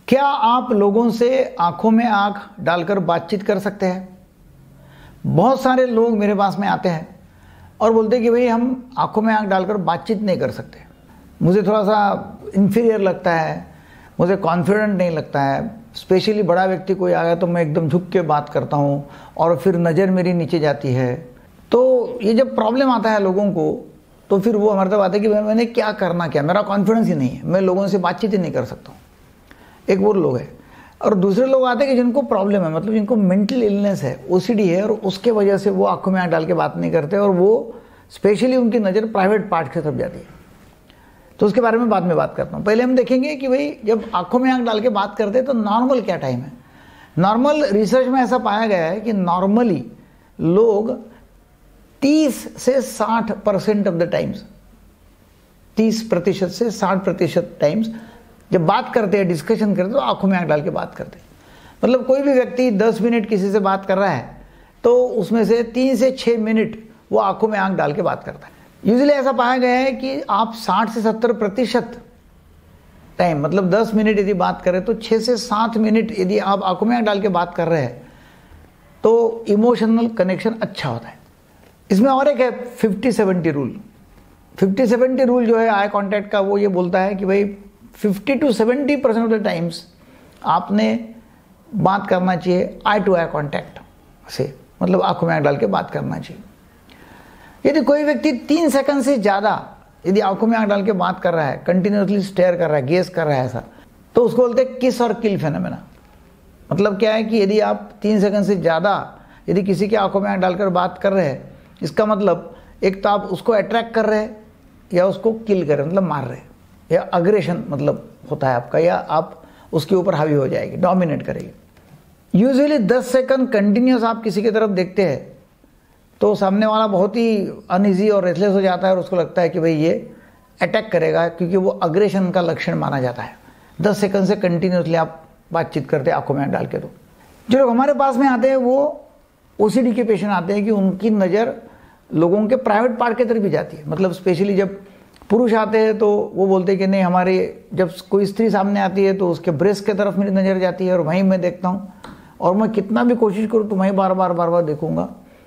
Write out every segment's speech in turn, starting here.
क्या आप लोगों से आंखों में आंख डालकर बातचीत कर सकते हैं? बहुत सारे लोग मेरे पास में आते हैं और बोलते हैं कि भाई हम आंखों में आंख डालकर बातचीत नहीं कर सकते, मुझे थोड़ा सा इन्फीरियर लगता है, मुझे कॉन्फिडेंट नहीं लगता है। स्पेशली बड़ा व्यक्ति कोई आया तो मैं एकदम झुक के बात करता हूँ और फिर नज़र मेरी नीचे जाती है। तो ये जब प्रॉब्लम आता है लोगों को तो फिर वो हमारे तरफ आते हैं कि मैंने क्या करना, क्या मेरा कॉन्फिडेंस ही नहीं है, मैं लोगों से बातचीत ही नहीं कर सकता हूँ। एक वो लोग है। और दूसरे लोग आते हैं कि जिनको प्रॉब्लम है, मतलब जिनको मेंटल इलनेस है, ओसीडी है, और उसके वजह से वो आंखों में आंख डाल के बात नहीं करते और वो स्पेशली उनकी नज़र प्राइवेट पार्ट की तरफ जाती है। तो उसके बारे में बाद में बात करता हूँ। पहले हम देखेंगे कि भाई जब आंखों में आंख डाल के बात करते हैं तो नॉर्मल क्या टाइम है। नॉर्मल रिसर्च में ऐसा पाया गया है कि नॉर्मली लोग 30 से 60% ऑफ द टाइम्स, 30% से 60% टाइम्स जब बात करते हैं, डिस्कशन करते हैं, तो आंखों में आंख डाल के बात करते हैं। मतलब कोई भी व्यक्ति 10 मिनट किसी से बात कर रहा है तो उसमें से 3 से 6 मिनट वो आंखों में आंख डाल के बात करता है। यूजुअली ऐसा पाया गया है कि आप 60 से 70% टाइम, मतलब 10 मिनट यदि बात करें तो 6 से 7 मिनट यदि आप आंखों में आंख डाल के बात कर रहे हैं तो इमोशनल कनेक्शन अच्छा होता है। इसमें और एक है 50-70 रूल। 50-70 रूल जो है आई कांटेक्ट का, वो ये बोलता है कि भाई 50 to 70% ऑफ द टाइम्स आपने बात करना चाहिए आई टू आई कांटेक्ट से, मतलब आंखों में आंख डाल के बात करना चाहिए। यदि कोई व्यक्ति 3 सेकंड से ज़्यादा यदि आंखों में आंख डाल के बात कर रहा है, कंटिन्यूसली स्टेयर कर रहा है, गेस कर रहा है ऐसा, तो उसको बोलते हैं किस और किल फेनोमेना। मतलब क्या है कि यदि आप 3 सेकंड से ज़्यादा यदि किसी की आंखों में आंख डालकर बात कर रहे हैं, इसका मतलब एक तो आप उसको अट्रैक्ट कर रहे हैं या उसको किल कर रहे हैं, मतलब मार रहे हैं, या अग्रेशन मतलब होता है आपका, या आप उसके ऊपर हावी हो जाएगी, डोमिनेट करेगी। यूजुअली 10 सेकंड कंटिन्यूस आप किसी की तरफ देखते हैं तो सामने वाला बहुत ही अनईजी और रेस्टलेस हो जाता है और उसको लगता है कि भाई ये अटैक करेगा, क्योंकि वो अग्रेशन का लक्षण माना जाता है। 10 सेकंड से कंटिन्यूसली आप बातचीत करते हैं आंखों में डाल के। तो जो लोग हमारे पास में आते हैं वो ओसीडी के पेशेंट आते हैं कि उनकी नज़र लोगों के प्राइवेट पार्ट की तरफ भी जाती है। मतलब स्पेशली जब पुरुष आते हैं तो वो बोलते हैं कि नहीं, हमारे जब कोई स्त्री सामने आती है तो उसके ब्रेस्ट की तरफ मेरी नज़र जाती है और वहीं मैं देखता हूँ, और मैं कितना भी कोशिश करूँ तो वहीं बार बार देखूंगा।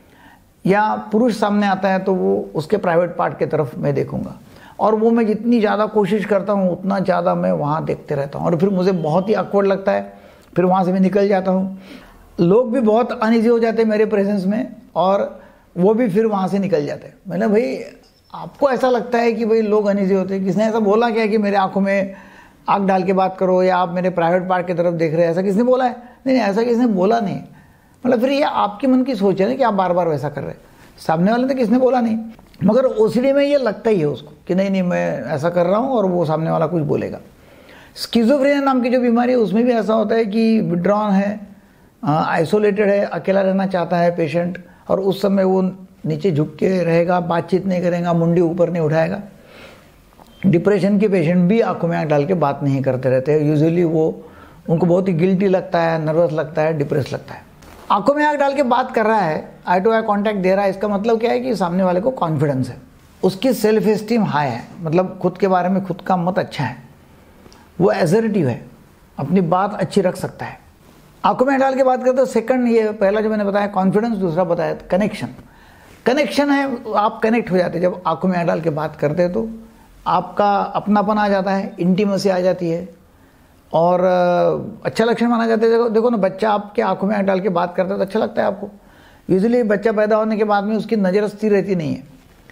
या पुरुष सामने आता है तो वो उसके प्राइवेट पार्ट की तरफ मैं देखूंगा, और वो मैं जितनी ज़्यादा कोशिश करता हूँ उतना ज़्यादा मैं वहाँ देखते रहता हूँ, और फिर मुझे बहुत ही ऑकवर्ड लगता है, फिर वहाँ से मैं निकल जाता हूँ। लोग भी बहुत अनईजी हो जाते हैं मेरे प्रेजेंस में और वो भी फिर वहाँ से निकल जाते हैं। मैंने भाई आपको ऐसा लगता है कि भाई लोग अनईजी होते हैं, किसने ऐसा बोला क्या कि मेरे आंखों में आंख डाल के बात करो या आप मेरे प्राइवेट पार्ट की तरफ देख रहे हैं, ऐसा किसने बोला है? नहीं, ऐसा किसने बोला नहीं। मतलब फिर ये आपके मन की सोच है ना कि आप बार बार वैसा कर रहे हैं। सामने वाले ने किसने बोला नहीं, मगर ओसीडी में ये लगता ही है उसको कि नहीं मैं ऐसा कर रहा हूँ और वो सामने वाला कुछ बोलेगा। स्किज़ोफ्रेनिया नाम की जो बीमारी है उसमें भी ऐसा होता है कि विड्रॉन है, आइसोलेटेड है, अकेला रहना चाहता है पेशेंट, और उस समय वो नीचे झुक के रहेगा, बातचीत नहीं करेगा, मुंडी ऊपर नहीं उठाएगा। डिप्रेशन के पेशेंट भी आंखों में आंख डाल के बात नहीं करते रहते हैं। यूजुअली वो उनको बहुत ही गिल्टी लगता है, नर्वस लगता है, डिप्रेस लगता है। आंखों में आंख डाल के बात कर रहा है, आई टू आई कांटेक्ट दे रहा है, इसका मतलब क्या है कि सामने वाले को कॉन्फिडेंस है, उसकी सेल्फ एस्टीम हाई है, मतलब खुद के बारे में खुद का मत अच्छा है, वो एसर्टिव है, अपनी बात अच्छी रख सकता है। आंखों में डाल के बात करते हो सेकंड, ये पहला जो मैंने बताया कॉन्फिडेंस, दूसरा बताया कनेक्शन। कनेक्शन है, आप कनेक्ट हो जाते हैं जब आंखों में डाल के बात करते हैं, तो आपका अपनापन आ जाता है, इंटीमेसी आ जाती है, और अच्छा लक्षण माना जाता है। देखो ना, बच्चा आपके आंखों में आंख डाल के बात करता है तो अच्छा लगता है आपको। यूजुअली बच्चा पैदा होने के बाद में उसकी नज़र स्थिर रहती नहीं है,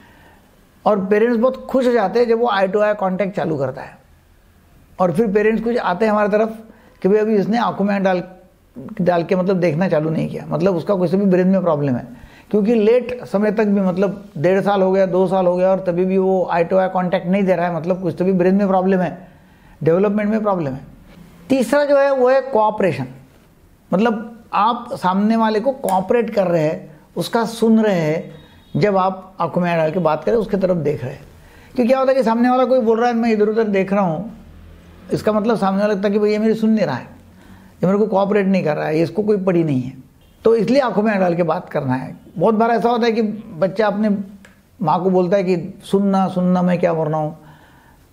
और पेरेंट्स बहुत खुश हो जाते हैं जब वो आई टू आई कांटेक्ट चालू करता है। और फिर पेरेंट्स कुछ आते हैं हमारी तरफ कि भाई अभी इसने आंखों में आंख डाल के मतलब देखना चालू नहीं किया, मतलब उसका कुछ भी ब्रेन में प्रॉब्लम है, क्योंकि लेट समय तक भी, मतलब 1.5 साल हो गया, 2 साल हो गया, और तभी भी वो आई टू आई कांटेक्ट नहीं दे रहा है, मतलब कुछ तो भी ब्रेन में प्रॉब्लम है, डेवलपमेंट में प्रॉब्लम है। तीसरा जो है वो है कोऑपरेशन, मतलब आप सामने वाले को कोऑपरेट कर रहे हैं, उसका सुन रहे हैं जब आप आंखों में डाल के बात करें, उसकी तरफ देख रहे हैं। क्योंकि क्या होता है कि सामने वाला कोई बोल रहा है, मैं इधर उधर देख रहा हूँ, इसका मतलब सामने वाला लगता है कि भाई ये मेरी सुन नहीं रहा है, ये मेरे को कोऑपरेट नहीं कर रहा है, इसको कोई पड़ी नहीं है, तो इसलिए आंखों में डाल के बात करना है। बहुत बार ऐसा होता है कि बच्चा अपने माँ को बोलता है कि सुनना सुनना, मैं क्या बोल रहा हूँ,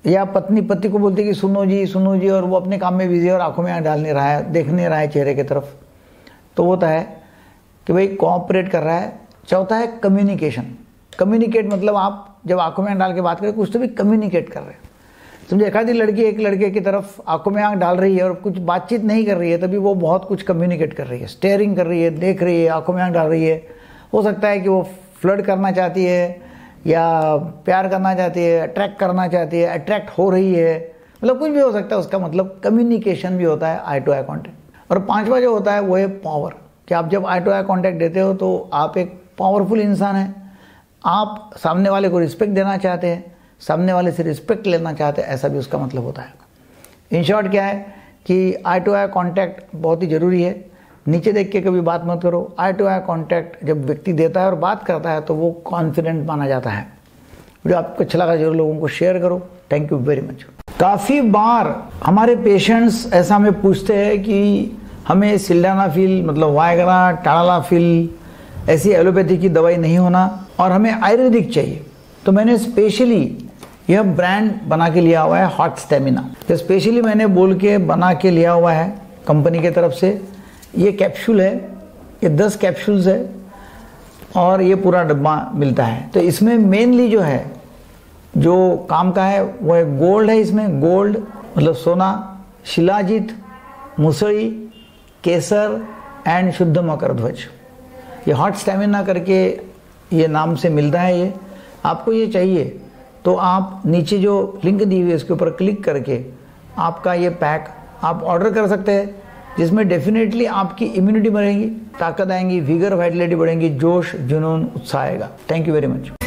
या पत्नी पति को बोलती है कि सुनो जी, और वो अपने काम में बिजी है और आंखों में आंख डाल नहीं रहा है, देख नहीं रहा है चेहरे की तरफ, तो होता है कि भाई कोऑपरेट कर रहा है। चौथा है कम्युनिकेशन। कम्युनिकेट मतलब आप जब आंखों में आंख डाल के बात करें कुछ तो भी कम्युनिकेट कर रहे हैं। समझे, एक आधी लड़की एक लड़के की तरफ आंखों में आंख डाल रही है और कुछ बातचीत नहीं कर रही है, तभी वो बहुत कुछ कम्युनिकेट कर रही है, स्टेयरिंग कर रही है, देख रही है, आंखों में आंख डाल रही है। हो सकता है कि वो फ्लर्ट करना चाहती है या प्यार करना चाहती है, अट्रैक्ट करना चाहती है, अट्रैक्ट हो रही है, मतलब कुछ भी हो सकता है। उसका मतलब कम्युनिकेशन भी होता है आई टू आई कॉन्टैक्ट। और पांचवा जो होता है वो है पावर, कि आप जब आई टू आई कॉन्टैक्ट देते हो तो आप एक पावरफुल इंसान हैं, आप सामने वाले को रिस्पेक्ट देना चाहते हैं, सामने वाले से रिस्पेक्ट लेना चाहते हैं, ऐसा भी उसका मतलब होता है। इन शॉर्ट क्या है कि आई टू आई कॉन्टैक्ट बहुत ही ज़रूरी है। नीचे देख के कभी बात मत करो। आई टू आई कॉन्टैक्ट जब व्यक्ति देता है और बात करता है तो वो कॉन्फिडेंट माना जाता है। वीडियो आपको अच्छा लगा जरूर लोगों को शेयर करो। Thank you very much. काफ़ी बार हमारे पेशेंट्स ऐसा हमें पूछते हैं कि हमें सिल्डेनाफिल मतलब वायग्रा, टाडालाफिल ऐसी एलोपैथी की दवाई नहीं होना और हमें आयुर्वेदिक चाहिए। तो मैंने स्पेशली यह ब्रांड बना के लिया हुआ है हॉट स्टेमिना। तो स्पेशली मैंने बोल के बना के लिया हुआ है कंपनी की तरफ से। ये कैप्सूल है, ये 10 कैप्सूल्स है और ये पूरा डब्बा मिलता है। तो इसमें मेनली जो है जो काम का है वो है गोल्ड है। इसमें गोल्ड मतलब सोना, शिलाजीत, मुसड़ी, केसर एंड शुद्ध मकर ध्वज। ये हॉट स्टेमिना करके ये नाम से मिलता है। ये आपको ये चाहिए तो आप नीचे जो लिंक दी हुई है उसके ऊपर क्लिक करके आपका ये पैक आप ऑर्डर कर सकते हैं, जिसमें डेफिनेटली आपकी इम्यूनिटी बढ़ेगी, ताकत आएंगी, विगर वाइटलिटी बढ़ेंगी, जोश, जुनून, उत्साह आएगा। Thank you very much.